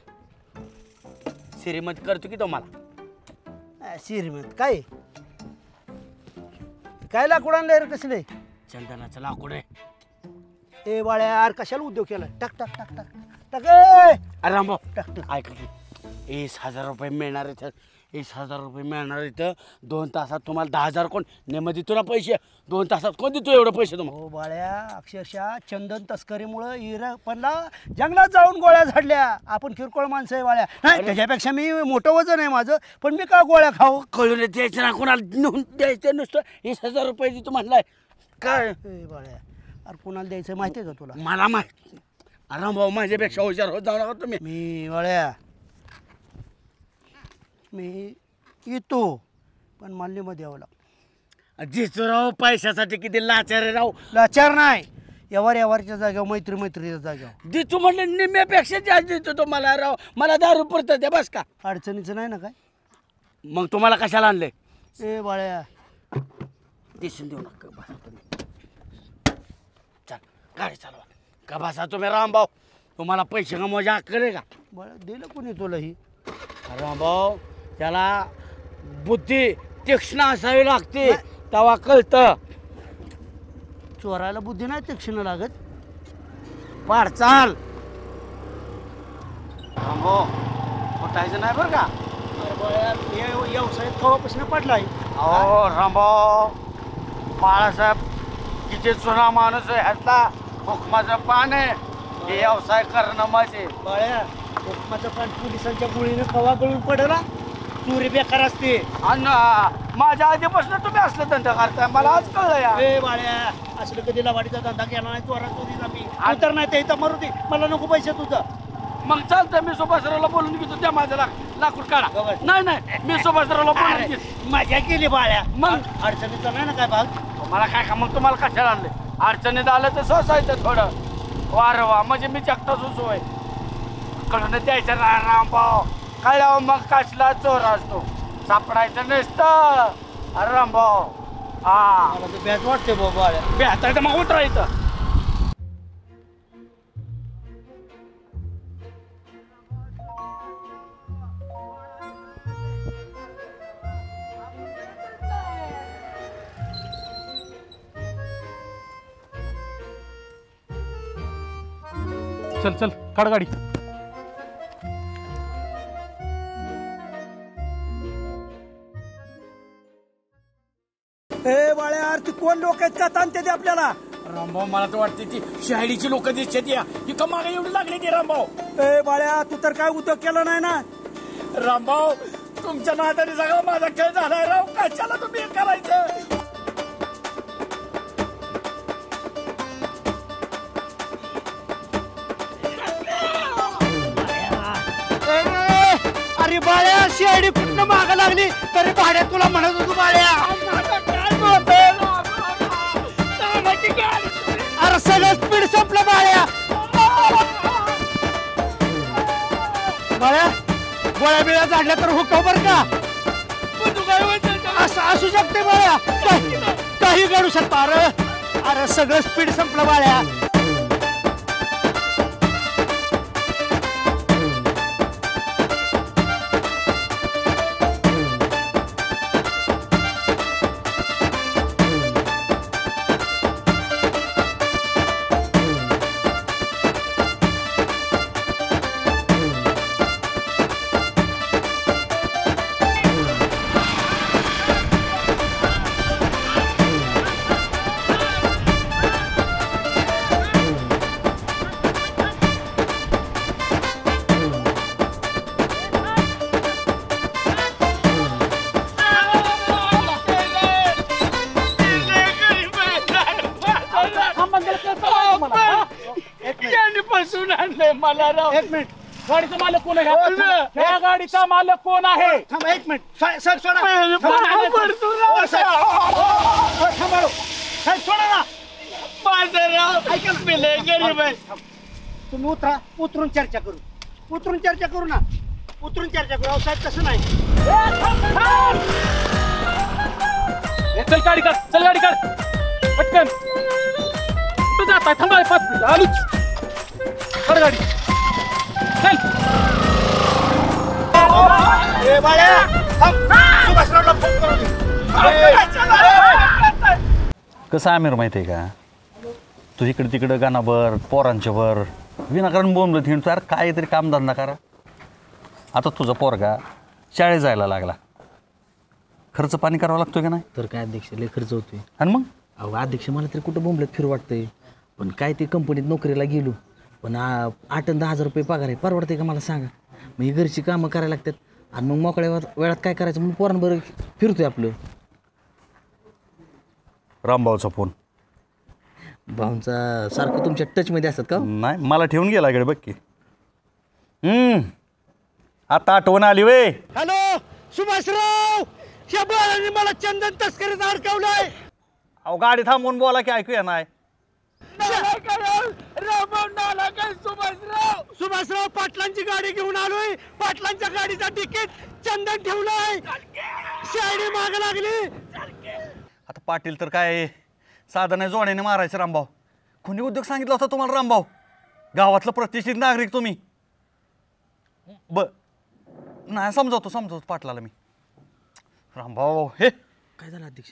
S3: श्रीमंत करतो की तुम्हाला
S5: श्रीमंत काय काय लाकूड आणलंय रे कसले
S3: चंदनाचं लाकूड आहे.
S5: ए बाळ्या यार कशाला उद्योग केला टाक टाक टाक टाक टाक ए!
S3: अरे रामभाऊ ऐका की 20,000 रुपये मिळणार इथं 20,000 रुपये मिळणार इथं 2 तासात तुम्हाला 10,000 कोण नेमं देतो ना पैसे 2 तासात कोण देतो एवढे पैसे तुम्हाला
S5: हो बाळ्या अक्षरशः चंदन तस्करीमुळं इरपणला जंगलात जाऊन गोळ्या झाडल्या आपण किरकोळ माणसं आहे बाळ्या नाही त्याच्यापेक्षा मी मोठं वजन आहे माझं पण मी का गोळ्या खाऊ
S3: कळून द्यायचं ना कोणाला नेऊन द्यायचं नुसतं 20,000 रुपये देतो म्हणलाय काय
S5: बाळ्या अरे कोणाला द्यायचं माहिती आहे का तुला
S3: मला माहिती रामभाऊ माझ्यापेक्षा हुशार होत जाऊ नका तुम्ही
S5: मी बाळ्या मी येतो पण माल्लीमध्ये यावं लागतं
S3: जिचू राव पैशासाठी किती लाचार आहे राव
S5: लाचार नाही यावरच्या जागेवर मैत्रीच्या जागेवर
S3: देतो म्हणले निम्म्यापेक्षा जास्त देतो तुम्हाला राव मला दारू पुरतं ते बस का
S5: अडचणीचं नाही ना काय
S3: मग तुम्हाला कशाला आणले
S5: ए बाळ्या
S3: दिसून देऊ नका बसा तुम्ही चल गाडी चालवा का बसा तुम्ही रामभाऊ तुम्हाला पैसे कमवायची अक्कल आहे का
S5: बाळा दिलं कोणी तुला ही
S3: रामभाऊ त्याला बुद्धी तीक्ष्ण असावी लागते तेव्हा कळतं
S5: चोरायला बुद्धी नाही तीक्ष्ण लागत
S3: पाड चाल रामभाऊ फुटायचं नाही बरं का
S5: व्यवसायात कवापासून पडलाय
S3: अहो रामभाऊ बाळासाहेब किती जुना माणूस आहे ह्यातला हुकमाचं पान आहे हे व्यवसाय करणं माझे
S5: बाळ्या हुकमाचं पान पोलिसांच्या गोळीने कवा गळून पडला चोरी बेकार असते
S3: आणि माझ्या आधीपासून तुम्ही असलं धंदा करताय मला आज कळलं या
S5: ए बाळ्या असलं कधी लवाडीचा धंदा केला नाही चोरा चोरीचा मी तर नाही ते इथं मरू दे मला नको पैसे तुझं
S3: मग चालतं मी सुभाषरावला बोलून घेतो त्या माझ्या लाकूड काढा नाही नाही मी सुभाषरावला बोलून घेतो
S5: मजा केली बाळ्या
S3: मग
S5: अडचणीचा नाही ना काय भाग
S3: मला काय का मग तुम्हाला कशाला आणले अडचणीत आलं तर सोसायचं थोडं वार वा म्हणजे मी जगता सुचोय कडून द्यायचं ना रामभाऊ कळल्यावर मग कसला चोर असतो सापडायचं नसतं अरे रामभाऊ हा
S5: मला तर बॅच वाटते बाबा
S3: बेहतर मग उतरायचं
S9: चल चल काढ गाडी
S5: ए बाळ्या यार ती कोण लोक आहेत का ताणते ते आपल्याला
S3: रामभाऊ मला तर वाटते ती शहाडीची लोक दिसते या ही कमागा एवढी लागली ती रामभाऊ
S5: ए बाळ्या तू तर काय उद्योग केला नाही ना
S3: रामभाऊ तुमच्या नादाने सगळा माझा खेळ झालाय राव कशाला तुम्ही हे करायचं
S5: अरे बाळ्या शेळी कुठनं माग लागली तरी भाड्या तुला म्हणत होतो बाळ्या अरे सगळं स्पीड संपलं बाळ्या बाळ्या गोळ्या बिळ्या झाडल्या तर हुकव बर का असं असू शकते बाळ्या काही घडू शकतं अरे सगळं स्पीड संपलं बाळ्या
S3: मला राव
S5: एक मिनिट
S9: गाडीचा मालक कोण आहे ह्या गाडीचा मालक कोण आहे
S5: थांबा एक मिनिट साहेब सोडा साहेब सोडा ना
S3: माझं राव ऐका गरीब आहे
S5: तुम्ही उतरा उतरून चर्चा करू ना उतरून चर्चा करू साहेब तसं नाही
S9: चल गाडी काढ पटकन तू जात थांबा 5 मिनिट आलोच
S3: कर गाडी चल
S9: कसं आमिर माहिती आहे का तू इकडे तिकडं गाणाभर पोरांच्या भर विनाकारण बोंबलं थिंड तू यार काहीतरी कामधंदा करा. आता तुझा पोरगा शाळेत जायला लागला खर्च पाणी करावा लागतो की नाही
S11: तर काय अध्यक्ष लय खर्च होतोय.
S9: आणि मग
S11: अहो अध्यक्ष मला तरी कुठं बोंबलत फिरू वाटतंय पण काय ते कंपनीत नोकरीला गेलो पण 8 आणि 10,000 रुपये पगार आहे परवडते का मला सांगा. मग ही घरची कामं करायला लागतात आणि मग मोकळ्या वेळात काय करायचं मग पोरांबरोबर फिरतोय आपलं.
S9: रामभाऊचा फोन
S11: भाऊंचा सारखं तुमच्या टचमध्ये असतात का?
S9: नाही मला ठेवून गेला इकडे बघ की. आता आठवण आली वे.
S3: हॅलो सुभाषराव या बाळाने मला चंदन तस्करीत अडकवलंय.
S9: अहो गाडी थांबवून बोला की ऐकूया नाही.
S3: सुभाषराव पाटलांची गाडी घेऊन आलोय पाटलांच्या गाडीचा तिकीट चंदन ठेवलंय शाळी माग लागली.
S9: आता पाटील तर काय साधं नाही जोड्याने मारायचं रामभाऊ. कोणी उद्योग सांगितला होता तुम्हाला रामभाऊ गावातलं प्रतिष्ठित नागरिक तुम्ही. नाही समजावतो पाटलाला मी. रामभाऊ हे
S11: काय झालं अध्यक्ष?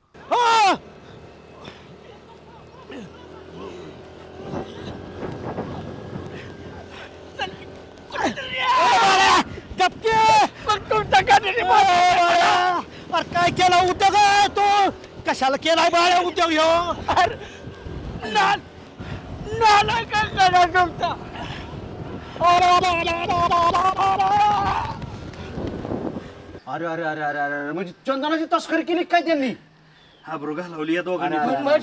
S3: काय केला उद्योग तो कशाला केलाय बाळा उद्योग ह्यो? अरे अरे अरे अरे अरे म्हणजे चंदनाची तस्करी केली काय त्यांनी?
S9: हाबरू घालवली या दोघांनी.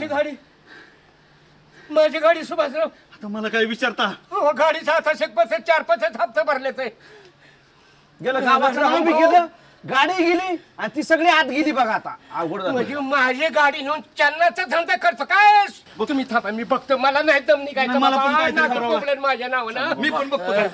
S4: माझी गाडी सुभाषराव.
S9: आता मला काय विचारता?
S4: गाडीचा आता 4-5 हप्ते भरलेच आहे.
S3: गेलं गावाचं नाव बी गेलं गाडी गेली आणि ती सगळी आत गेली बघा. आता अवघड झालं.
S4: म्हणजे माझी गाडी नेऊन चन्नाचा धंदा करतो काय? तुम्ही थांबा मी बघतो. मला नाही दम निघायचं.
S9: मला पण काहीतरी
S4: नाटक
S9: करावं.
S4: कोंबड्यात माझ्या नावानं.
S9: मी पण बघतो काय.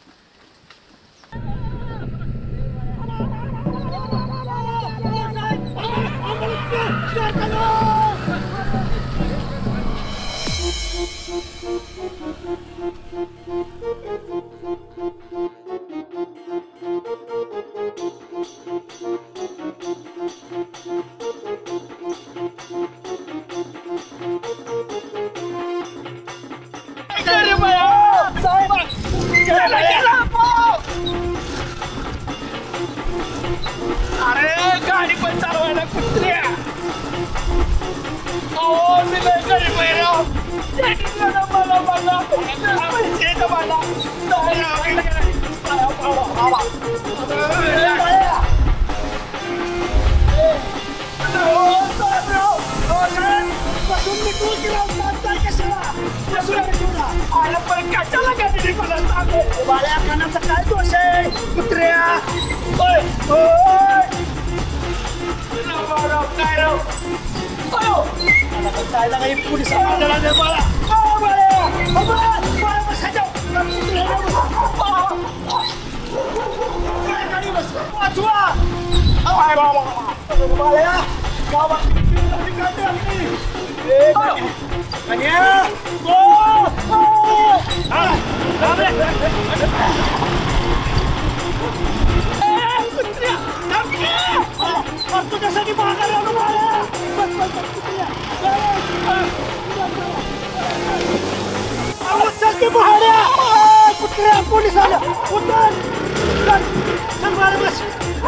S4: अरे गाडी पण चालवायला कुत्र्या. अहो मी लय गरीब आहे राव. मला पैसे दे मला. कशाला गाडी मला सांगू बाळ्या कानाचा काय दोष आहे कुत्र्या? काय राव काय लागा पोलीस तुझ्यासाठी माघारी आलो कुत्र्या पोलीस आलं उतर चल मार बस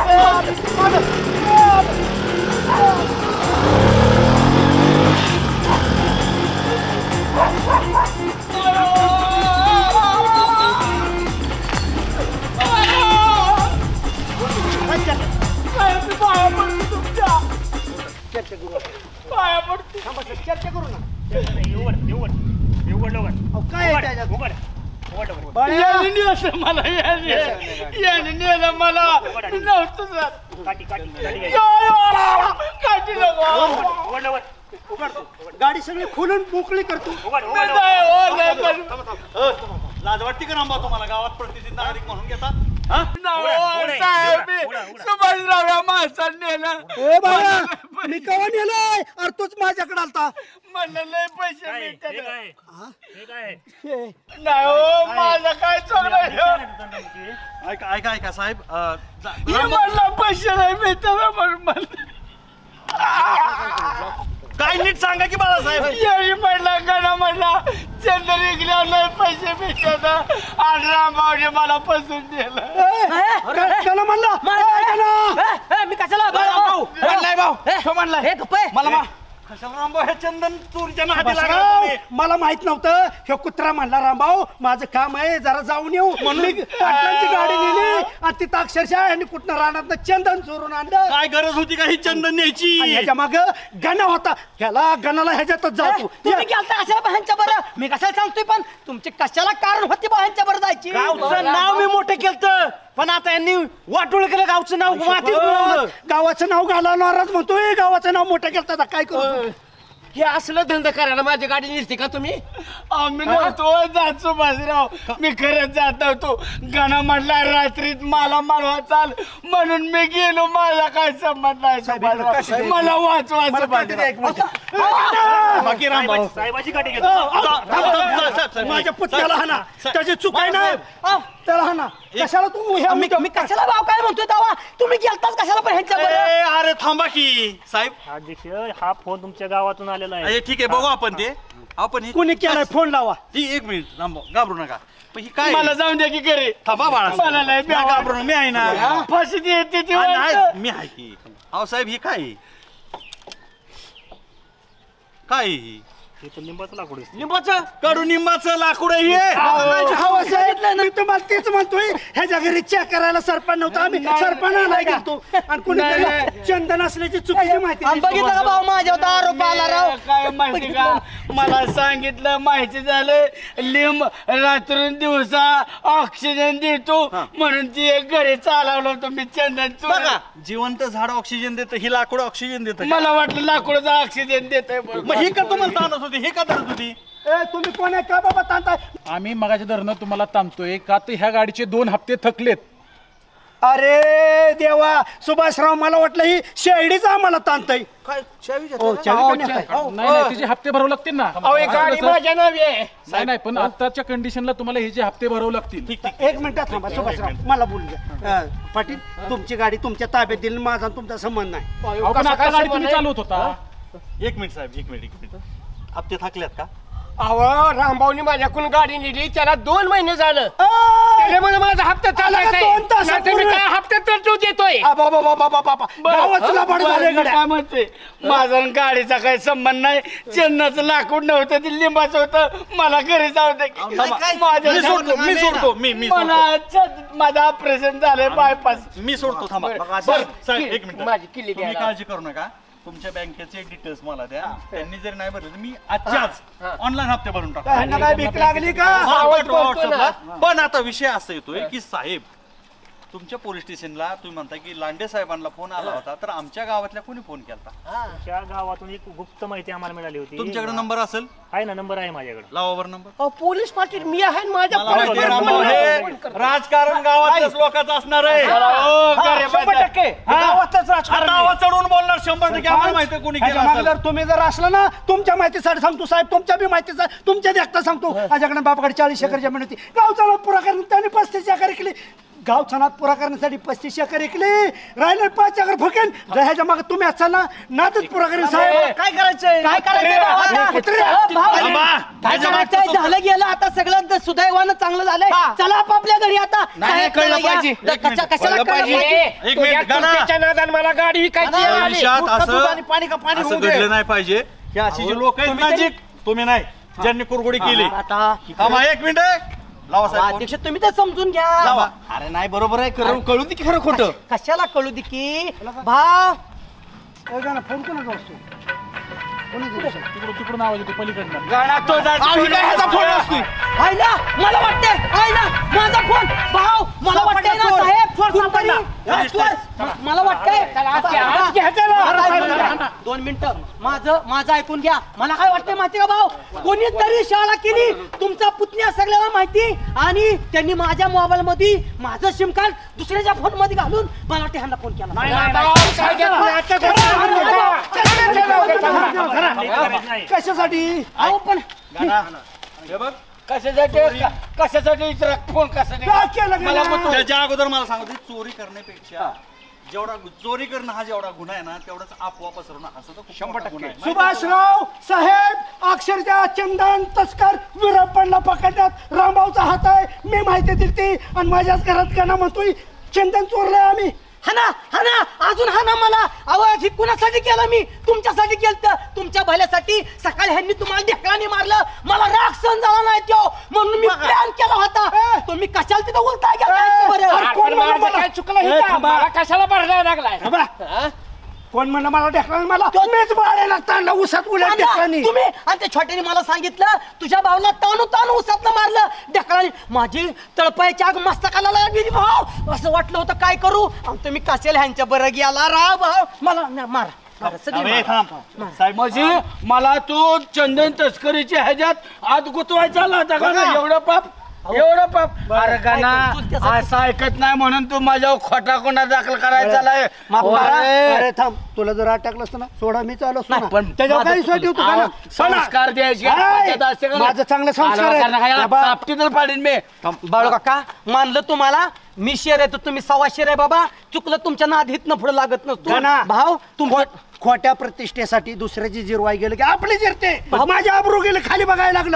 S4: चर्चा करू ना. काय मला गाडी सगळी खोलून मोकळी करतो.
S9: लाज वाटते का रामभाऊ तुम्हाला गावात प्रतिष्ठित नागरिक म्हणून घेता?
S4: सुभाषराव या माणसाने
S3: मी कवा नेलाय अरे तूच माझ्याकडे आलता
S4: म्हणलं लय पैसे
S12: काय
S4: मिळतात.
S12: हे काय हे काय
S4: नाही हो माझं काय चोरलं
S9: ऐका ऐका ऐका साहेब
S4: मला पैसे नाही मिळतात म्हणून म्हणलं.
S9: काय नीट सांगा की बाळासाहेब.
S4: यारी म्हणला गणा म्हणला चंदन इकल्या लय पैसे मिळतात आणि रामभाऊने मला फसून दिलं.
S3: त्याला म्हणला
S6: मी कशाला
S3: म्हणलाय भाऊ तो म्हणलाय
S6: हे गप्प आहे.
S3: मला
S9: कशाला रामभाऊ हे चंदन चोरीच्या नादी लागला तुम्ही?
S3: मला माहित नव्हतं हे कुत्रा म्हणला रामभाऊ माझं काम आहे जरा जाऊन येऊ म्हणून मी पाटलांची गाडी नेली आणि तिथं अक्षरशः यांनी कुठनं रानात चंदन चोरून आणलं.
S9: काय गरज होती का ही चंदन न्यायची?
S3: आणि ह्याच्या माग गणा होता ह्याला गणाला ह्याच्यातच जातो.
S6: तुम्ही गेलता कशाला बाहेरच्या बरं मी कशाला सांगतोय पण तुमची कशाला कारण होती बाहेरच्या बरं जायची.
S3: गावचं नाव मी मोठं केलं पण आता यांनी वाटोळ केलं गावचं नाव मातीत मिळवलं. गावाचं नाव घालवणारच म्हणतोय गावाचं नाव मोठं केलं तर काय करू.
S4: हे असलं धंदा करायला माझी गाडी निघते का तुम्ही? आम्ही नव्हतो जात सुभाषराव मी खरंच जात नव्हतो. गणा म्हटला रात्रीत मला मारवा चाल म्हणून मी गेलो. माझा काय संबंध नाही सुभाषराव मला वाचवा
S9: बाकी रामभाऊ
S12: साहेबाची गाडी घेतो.
S3: माझ्या पुतण्याला हाना त्याची चूक आहे ना त्याला हाना. कशाला तू
S6: मी कशाला भाव काय म्हणतोय तेव्हा तुम्ही गेलताच कशाला पण ह्यांच्या बरं.
S9: अरे थांबा की साहेब.
S12: अध्यक्ष हा फोन तुमच्या गावातून आलेला आहे.
S9: अरे ठीक आहे बघू आपण ते आपण
S3: कोणी केलाय फोन लावा.
S9: ती एक मिनिट रामभाऊ घाबरू नका. पण ही काय
S4: मला जाऊन द्या की घरी.
S9: थांबा बाळा
S4: मला लय भ्या
S9: घाबरू नका मी आहे ना.
S4: फाशी देते ती
S9: नाही मी आहे की. अहो साहेब ही काय काय
S12: हे तर लिंबाचं लाकूड आहे.
S6: लिंबाचं
S9: कडू निंबाचं लाकूड आहे हे.
S3: मी तुम्हाला तेच म्हणतोय ह्याच्या घरी चेक करायला सरपंच नव्हता आम्ही सरपंच नाही गेलतो आणि कुणी चंदन असल्याची चुकीची माहिती
S6: बघितलं का भाऊ माझ्यावर आरोप आला राव.
S4: काय माहिती का मला सांगितलं माहिती झालं लिंब रात्रून दिवसा ऑक्सिजन देतो म्हणून ती एक घरी चालवलं होतं मी चंदन
S9: बघा जिवंत झाड ऑक्सिजन देतं ही लाकूड ऑक्सिजन देतं.
S4: मला वाटलं लाकूडचा ऑक्सिजन देतोय
S9: मग ही का तुम्हाला ताणत होती हे का ताणत होती?
S3: तुम्ही कोण आहे का बाबा ताणताय.
S13: आम्ही मगाच्या धरणं तुम्हाला ताणतोय का तर ह्या गाडीचे 2 हप्ते थकलेत.
S3: अरे देवा सुभाषराव मला वाटलं ही शेळीच आम्हाला ताणतय.
S13: नाही तिचे हप्ते भरावे लागतील ना.
S4: गाडी माझ्या नावी आहे.
S13: नाही पण आताच्या कंडिशनला तुम्हाला हे जे हप्ते भरावे लागतील.
S3: एक मिनिटात थांबा सुभाषराव मला बोलू द्या. पाटील तुमची गाडी तुमच्या ताब्यात दिली माझा तुमचा संबंध नाही.
S13: आपण आता गाडी तुम्ही चालवत होता.
S9: एक मिनिट साहेब एक मिनिट हप्ते थकल्यात का?
S4: अहो रामभाऊनी माझ्याकडून गाडी नेली त्याला 2 महिने झालं त्याच्यामुळे माझा हप्ता चालायचा मी काय हप्त्यात तरतूद देतोय. काय म्हणते माझा गाडीचा काही संबंध नाही. चन्नाचं लाकूड नव्हतं ते लिंबाचं होतं. मला घरी जाऊ दे. माझं ऑपरेशन झालंय बायपास.
S9: मी सोडतो थांबा साहेब एक मिनिट
S4: माझी किल्ली
S9: तुम्ही काळजी करू नका. तुमच्या बँकेचे डिटेल्स मला द्या. त्यांनी जरी नाही भरले तर मी आजच्याच ऑनलाईन हप्ते भरून टाकतो.
S3: काय भीक लागली का?
S9: पण आता विषय असा येतोय की साहेब तुमच्या पोलीस स्टेशनला तुम्ही म्हणता की लांडे साहेबांना फोन आला होता तर आमच्या गावातल्या कोणी फोन केला?
S12: त्या गावातून एक गुप्त माहिती आम्हाला मिळाली होती.
S9: तुमच्याकडे नंबर असेल?
S12: आहे ना नंबर आहे माझ्याकडे.
S9: लावावर नंबर.
S4: पोलीस पाटील मी आहे माझ्या
S9: राजकारण गावातल्याच लोकांचं असणार आहे.
S3: गावातच राजकारण
S9: गावात चढवून बोलणार 100% आम्हाला माहिती कोणी केलं.
S3: तुम्ही जर असलं ना तुमच्या माहितीसाठी सांगतो साहेब तुमच्या बी माहितीचा तुमच्या देखता सांगतो. माझ्याकडे बापाकडे 40 एकर जमीन होती. गावचा पुरा करून त्यांनी 35 एकर केली. गाव छानात पुरा करण्यासाठी 35 एकर ऐकले राहिले 5 एकर फकेन ह्याच्या मागे तुम्ही असाल ना नातच पुरा करेन साहेब.
S6: काय करायचंय झालं गेलं आता सगळं सुदैवानं चांगलं झालंय. चला आपापल्या घरी आता.
S4: कळलं पाहिजे मला गाडी विकायची
S9: असं घडलं नाही पाहिजे. हे अशी जी लोक आहेत नजीक तुम्ही नाही ज्यांनी कुरगुडी केली. थांबा 1 मिनिट लावा साहेब.
S6: अध्यक्ष तुम्ही तर समजून घ्या.
S3: अरे नाही बरोबर आहे कळू दे की खरं खोटं.
S6: कशाला कळू दे की भाव
S3: फोन कोणाचा असतो
S13: तिकडून आवाज येतो पलीकडनं.
S6: मला वाटतंय माझा फोन भाऊ मला वाटतंय ना साहेब मला वाटतंय 2 मिनिटं माझं ऐकून घ्या. मला काय वाटतंय माहिती का भाऊ कोणीतरी शाळा केली तुमचा पुतण्या सगळ्याला माहिती आणि त्यांनी माझ्या मोबाईल मध्ये माझं सिम कार्ड दुसऱ्याच्या फोन मध्ये घालून मला वाटतं ह्यांना फोन केला.
S5: कशासाठी अहो पण
S3: हे बघ कशासाठी फोन कशासाठी मला
S9: त्याच्या अगोदर मला सांगतो चोरी करण्यापेक्षा जेवढा चोरी करणं हा जेवढा गुन्हा आहे ना तेवढाच अफवा पसरणं हा सुद्धा 100%
S5: सुभाषराव साहेब अक्षरशः चंदन तस्कर विरपणला पकडण्यात रामभाऊचा हात आहे. मी माहिती दिली ती आणि माझ्याच घरात गाणं म्हणतोय चंदन चोरलंय आम्ही.
S6: हाना अजून हाना मला. अहो ही कुणासाठी केलं मी? तुमच्यासाठी केलं. तुमच्या भल्यासाठी. सकाळी ह्यांनी तुम्हाला ढेकळाने मारलं, मला राग सहन झाला नाही तो, म्हणून मी प्लॅन केला होता. तुम्ही कशाला तिथं उलटाय गेला?
S4: काय चुकलं कशाला भरलाय लागलाय?
S5: कोण म्हणलं मला ढेकळाने मला? मीच बाळेला ताणला उसात उलट ढेकळाने.
S6: तुम्ही आणि त्या छोट्याने मला सांगितलं तुझ्या भावना ताणू उसात मारलं ढेकळाने. माझी तळपायची आग मस्तकाला लागली भाव. असं वाटलं होतं काय करू. आणि तुम्ही कशाला ह्यांच्या बरं गेला राव भाव. मला मारा
S3: साहेब म्हणजे मला तू चंदन तस्करीच्या ह्याच्यात आत गुतवायचा होता का? एवढं पाप अरे गाना असं ऐकत नाही म्हणून तू माझ्यावर खोटा गुन्हा दाखल करायचा.
S5: अरे थांब, तुला जर अटकलं असतं ना सोडा मी चालू असतो ना.
S3: पण
S5: त्याच्यावर काही सोय ठेवतो का ना?
S3: संस्कार द्यायचे
S5: माझं चांगलं संस्कार
S3: आपटी तर पाडीन मी.
S6: बाळू काका मानलं तुम्हाला. मी शेर आहे तर तुम्ही सव्वा शेर आहे बाबा. चुकलं तुमच्या नादीत न पुढे लागत नसतो भाऊ.
S5: खोट्या प्रतिष्ठेसाठी दुसऱ्याची जिरवाई गेलं की आपली जिरते. माझ्या आबरू गेले खाली बघायला लागलं.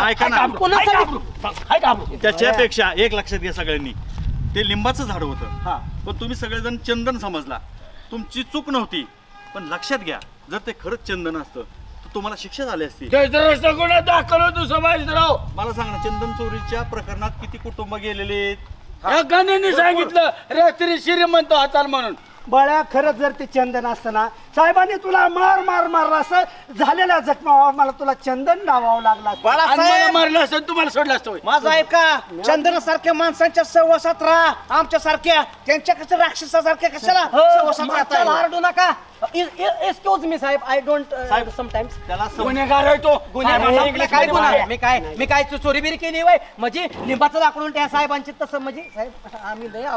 S9: त्याच्यापेक्षा एक लक्षात घ्या सगळ्यांनी, ते लिंबाचं झाड होतं पण तुम्ही सगळेजण चंदन समजला. तुमची चूक नव्हती. पण लक्षात घ्या जर ते खरंच चंदन असतं तर तुम्हाला शिक्षा झाली असती.
S3: गुन्हा दाखल होतो सुभाषराव.
S9: मला सांग ना चंदन चोरीच्या प्रकरणात किती कुटुंब गेलेले?
S3: गाण्याने सांगितलं रात्री श्रीमंत होताल म्हणून.
S5: बळ्या खरंच जर ते चंदन असतं ना साहेबांनी तुला मारला असं झालेल्या जखमावर मला तुला चंदन लावावं लागला.
S3: मारलं असं तुम्हाला सोडलं असतं.
S10: माझा ऐका चंदनासारख्या माणसांच्या सहवासात राहा. आमच्या सारख्या त्यांच्या कसं राक्षसासारख्या कशाला सहवासात राहता?
S6: हरडू नका. एक्सक्यूज मी साहेब, आय डोंट समटाइम्स.
S9: त्याला
S3: गुन्हेगार आहे तो.
S6: काय गुन्हा? मी काय चोरी बिरी केली वय म्हणजे लिंबाचं दाखवून त्या साहेबांची तसं म्हणजे साहेब आम्ही लय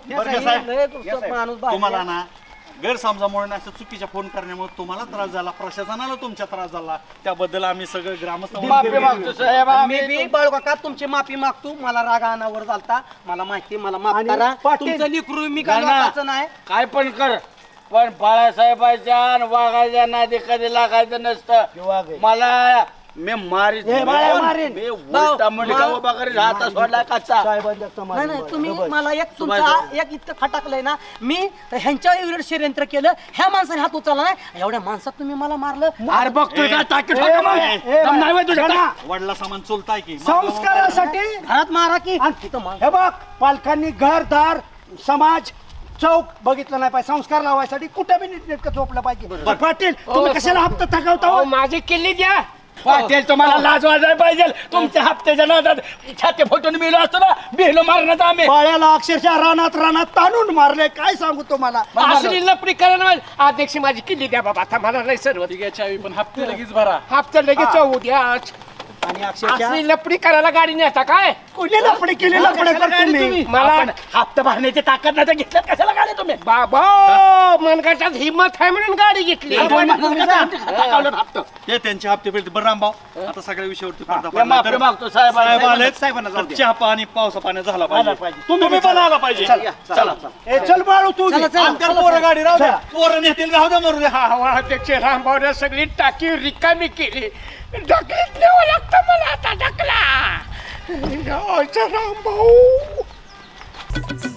S6: आवले माणूस
S9: तुम्हाला ना गैरसमजामुळे असं चुकीच्या फोन करण्यामुळे तुम्हाला त्रास झाला, प्रशासनाला तुमच्या त्रास झाला. त्याबद्दल आम्ही सगळे ग्रामस्थ
S3: माफी मागतो साहेब.
S6: मी बी बाळू काका तुमची माफी मागतो. मला राग अनावर झालता. मला माहिती, मला माफ करा. तुमचं लिकरू मी काय नाही.
S3: काय पण कर पण बाळासाहेबांच्या वाघाच्या नादी कधी लागायचं नसतं. मला मी मारीन सोडला कच्चा.
S6: नाही तुम्ही मला एक इतकं खटाकलंय ना. मी ह्यांच्या विरुद्ध षडयंत्र केलं. ह्या माणसाने हात उचलला नाही. एवढ्या माणसात तुम्ही मला मारलं.
S3: अरे बघतोय
S9: वडला सामान चोलताय की
S5: संस्कारासाठी
S6: घरात मारा की.
S5: हे बघ पालकांनी घरदार समाज चौक बघितलं नाही पाहिजे. संस्कार लावायसाठी कुठे बी नीटनेटकं झोपलं पाहिजे. पाटील तुम्ही कशाला हप्ता थकवता?
S4: माझी किल्ली द्या.
S3: पाटील तुम्हाला लाज वाजायला पाहिजे. तुमच्या हप्त्याच्या नादात छाती फुटून मिळलो असतो ना. बिहलो मारण्यात आम्ही
S5: पाळ्याला अक्षरशः रानात ताणून मारले. काय सांगू तुम्हाला?
S4: असली लपडी करा. अध्यक्ष माझी किल्ली द्या बाबा. आता मला नाही सर्व
S13: चावी पण हप्ते लगेच भरा.
S4: हप्ता लगेच उद्या. आणि असली लपडी करायला गाडी नेता काय?
S5: कोणी लपडी केली? लपडी तुम्ही
S4: मला हप्ता भरण्याची ताकद नाही घेतल्यात कशाला गाडी तुम्ही? बाबा मनगटात हिंमत आहे म्हणून गाडी घेतली.
S9: ते त्यांचे हप्ते फेडते. बरं रामभाऊ आता सगळ्या विषयावरती
S3: माफी मागतो साहेब.
S9: चहा पाणी पावसा पाण्यात झाला पाहिजे. तुम्ही पण आला पाहिजे.
S5: चल बाळू तू
S9: पोरं गाडी राहू द्या. पोरं नेतील राहू द्या मरू द्या.
S4: अध्यक्ष रामभाऊने सगळी टाकी रिकामी केली. ढकलीत न्यावं लागतं मला आता. ढकला रामभाऊ.